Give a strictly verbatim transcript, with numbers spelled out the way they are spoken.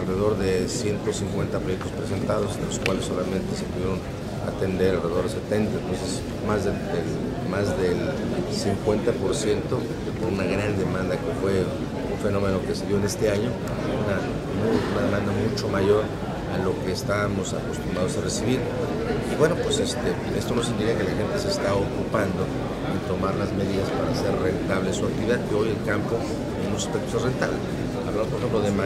alrededor de ciento cincuenta proyectos presentados, de los cuales solamente se pudieron atender alrededor de setenta, entonces más del, del, más del cincuenta por ciento por una gran demanda que fue un fenómeno que se dio en este año, una, una demanda mucho mayor a lo que estábamos acostumbrados a recibir. Y bueno, pues este, esto nos indica que la gente se está ocupando en tomar las medidas para hacer rentable su actividad, que hoy el campo en muchos aspectos es rentable. Hablamos, por ejemplo, de